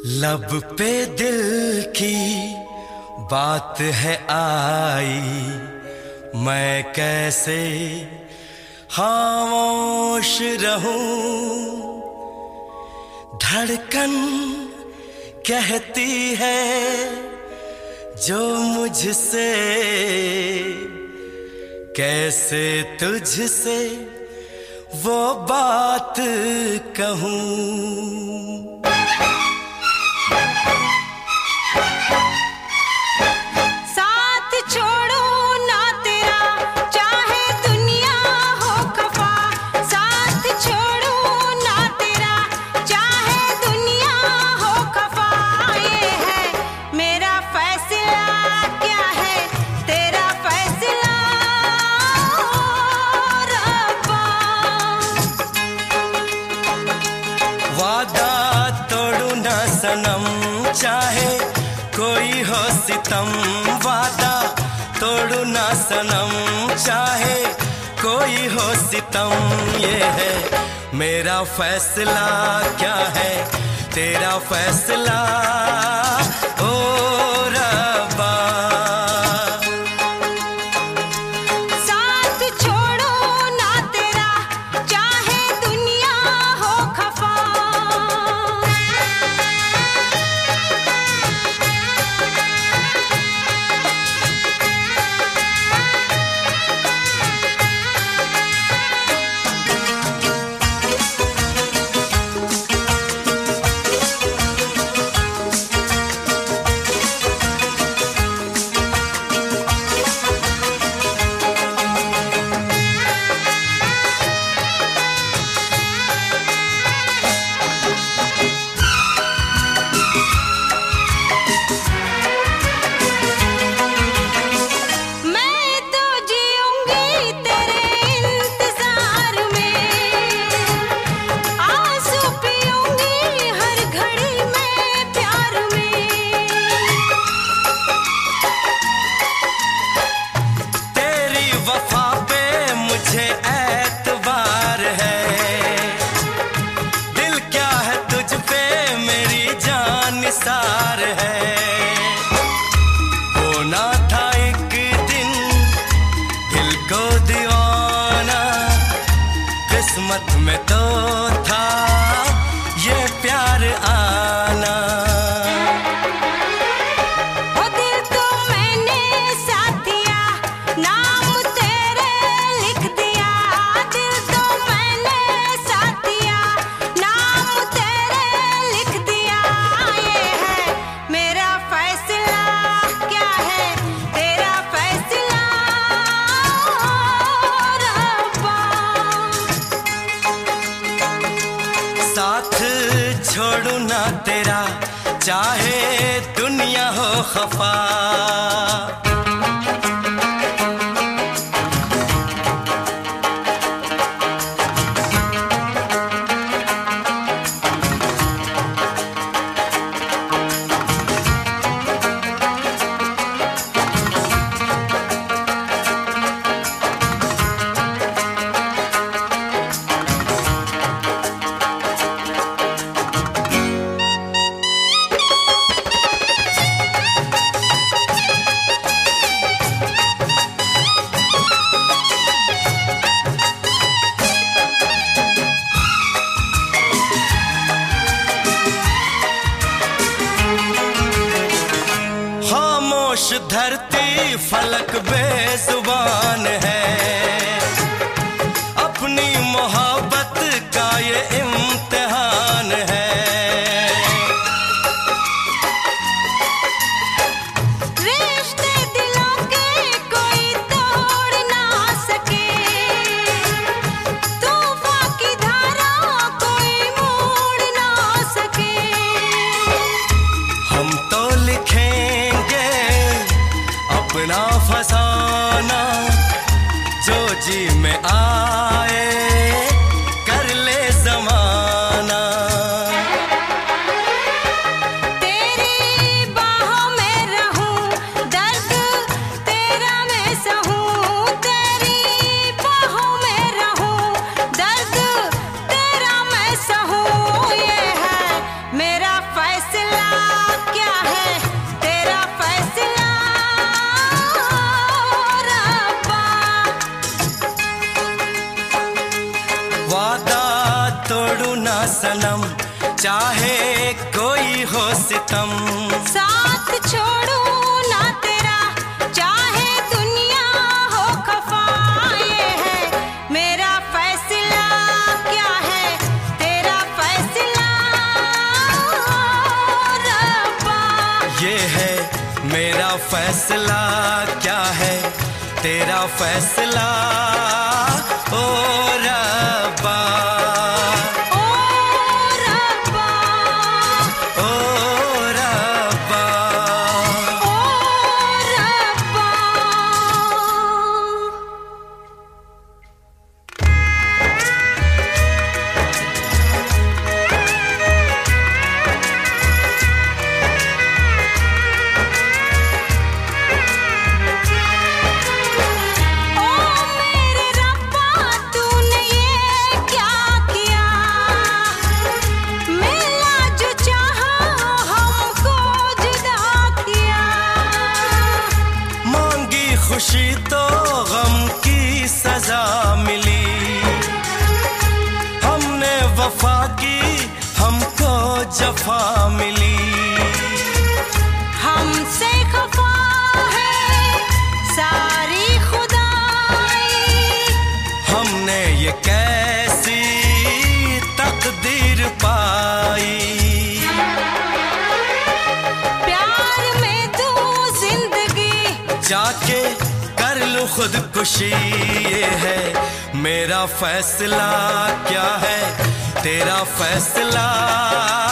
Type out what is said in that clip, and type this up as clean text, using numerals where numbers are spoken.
लब पे दिल की बात है आई, मैं कैसे खामोश रहूं। धड़कन कहती है जो मुझसे, कैसे तुझसे वो बात कहूं। सनम चाहे कोई हो सितम, वादा तोड़ू ना सनम चाहे कोई हो सितम। ये है मेरा फैसला, क्या है तेरा फैसला ओ रब्बा। सार है होना था एक दिन दिल को दीवाना, किस्मत में तो था ये प्यार आना। वो दिल तो मैंने साथ दिया, नाम तेरे लिख दिया। दिल तो मैंने साथ दिया, नाम तेरे लिख दिया। ये है मेरा फैसला, क्या है तेरा फैसला रब्बा। साथ छोड़ू ना तेरा चाहे दुनिया हो खफा। धरती फलक बेजुबान है, अपनी मोहब्बत का ये इम्तिहान है। रिश्ते दिलों के कोई तोड़ ना सके, तूफान की धारा कोई मोड़ ना सके। हम तो लिखेंगे अपना फसाना, चाहे कोई हो सितम, साथ छोड़ू ना तेरा चाहे दुनिया हो खफा। ये है मेरा फैसला, क्या है तेरा फैसला रब्बा। ये है मेरा फैसला, क्या है तेरा फैसला ओ रब्बा। खुशी तो गम की सजा मिली, हमने वफा की हमको जफा मिली। हमसे खफा है सारी खुदाई, हमने ये कैसी तकदीर पाई। प्यार में तू जिंदगी जाके कर लूं खुदकुशी, ये है मेरा फैसला, क्या है तेरा फैसला